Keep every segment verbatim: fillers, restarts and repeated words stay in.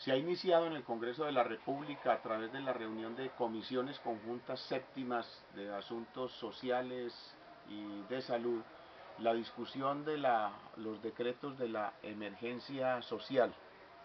Se ha iniciado en el Congreso de la República a través de la reunión de comisiones conjuntas séptimas de asuntos sociales y de salud, la discusión de la, los decretos de la emergencia social.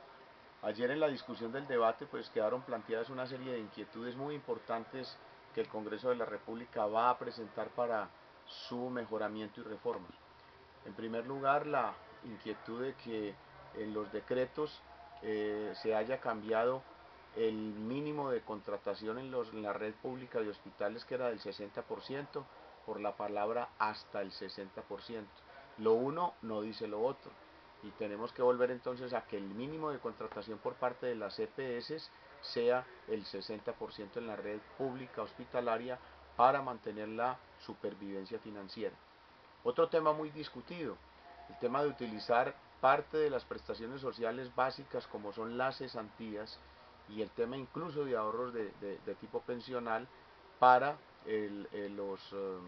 Ayer en la discusión del debate pues quedaron planteadas una serie de inquietudes muy importantes que el Congreso de la República va a presentar para su mejoramiento y reformas. En primer lugar, la inquietud de que en los decretos eh, se haya cambiado el mínimo de contratación en, los, en la red pública de hospitales, que era del sesenta por ciento, por la palabra hasta el sesenta por ciento. Lo uno no dice lo otro, y tenemos que volver entonces a que el mínimo de contratación por parte de las E P S sea el sesenta por ciento en la red pública hospitalaria para mantener la supervivencia financiera. Otro tema muy discutido, el tema de utilizar parte de las prestaciones sociales básicas como son las cesantías y el tema incluso de ahorros de, de, de tipo pensional para el, el, los um,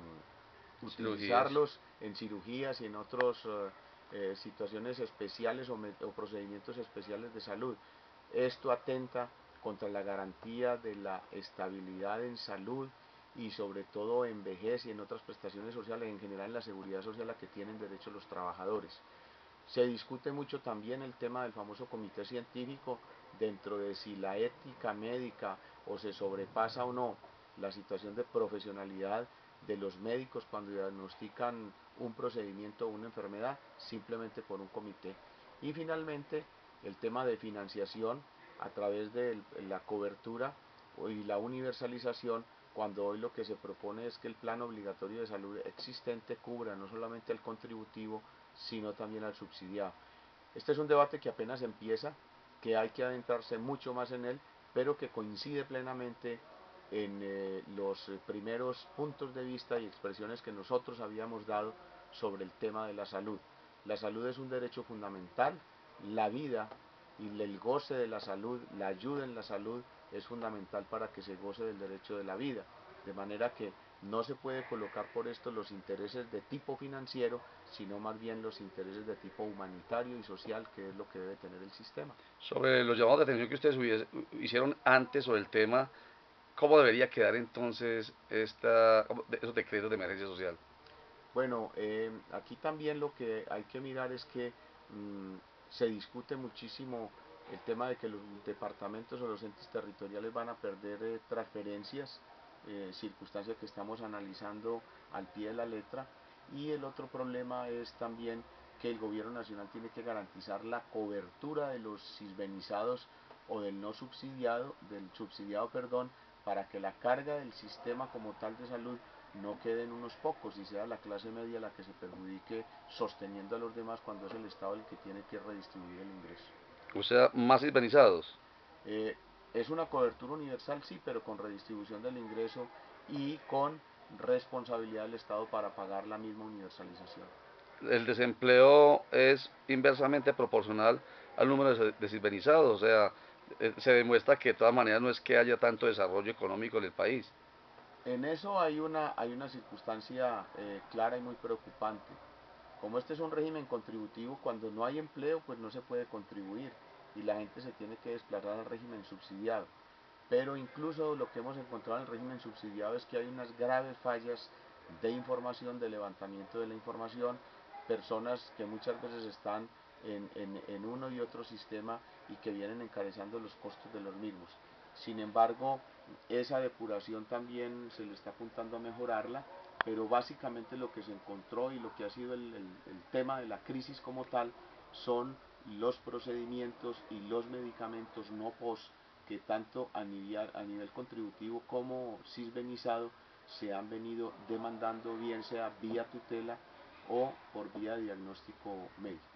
utilizarlos en cirugías y en otras uh, eh, situaciones especiales o, me, o procedimientos especiales de salud. Esto atenta contra la garantía de la estabilidad en salud y sobre todo en vejez y en otras prestaciones sociales, en general en la seguridad social a que tienen derecho los trabajadores. Se discute mucho también el tema del famoso comité científico dentro de si la ética médica o se sobrepasa o no la situación de profesionalidad de los médicos cuando diagnostican un procedimiento o una enfermedad simplemente por un comité. Y finalmente el tema de financiación a través de la cobertura y la universalización, cuando hoy lo que se propone es que el plan obligatorio de salud existente cubra no solamente al contributivo, sino también al subsidiado. Este es un debate que apenas empieza, que hay que adentrarse mucho más en él, pero que coincide plenamente en eh, los primeros puntos de vista y expresiones que nosotros habíamos dado sobre el tema de la salud. La salud es un derecho fundamental, la vida y el goce de la salud, la ayuda en la salud es fundamental para que se goce del derecho de la vida, de manera que no se puede colocar por esto los intereses de tipo financiero, sino más bien los intereses de tipo humanitario y social, que es lo que debe tener el sistema. Sobre los llamados de atención que ustedes hubiese, hicieron antes sobre el tema, ¿cómo debería quedar entonces esta, esos decretos de emergencia social? Bueno, eh, aquí también lo que hay que mirar es que mmm, se discute muchísimo el tema de que los departamentos o los entes territoriales van a perder eh, transferencias, eh, circunstancia que estamos analizando al pie de la letra, y el otro problema es también que el gobierno nacional tiene que garantizar la cobertura de los sisbenizados o del no subsidiado, del subsidiado, perdón, para que la carga del sistema como tal de salud no queden unos pocos y sea la clase media la que se perjudique sosteniendo a los demás cuando es el Estado el que tiene que redistribuir el ingreso. O sea, más hispanizados. Eh, es una cobertura universal, sí, pero con redistribución del ingreso y con responsabilidad del Estado para pagar la misma universalización. El desempleo es inversamente proporcional al número de deshibenizados, o sea, eh, se demuestra que de todas maneras no es que haya tanto desarrollo económico en el país. En eso hay una, hay una circunstancia eh, clara y muy preocupante. Como este es un régimen contributivo, cuando no hay empleo, pues no se puede contribuir y la gente se tiene que desplazar al régimen subsidiado. Pero incluso lo que hemos encontrado en el régimen subsidiado es que hay unas graves fallas de información, de levantamiento de la información, personas que muchas veces están en, en, en uno y otro sistema y que vienen encareziendo los costos de los mismos. Sin embargo, esa depuración también se le está apuntando a mejorarla, pero básicamente lo que se encontró y lo que ha sido el, el, el tema de la crisis como tal son los procedimientos y los medicamentos no post que tanto a nivel, a nivel contributivo como sisbenizado se han venido demandando, bien sea vía tutela o por vía de diagnóstico médico.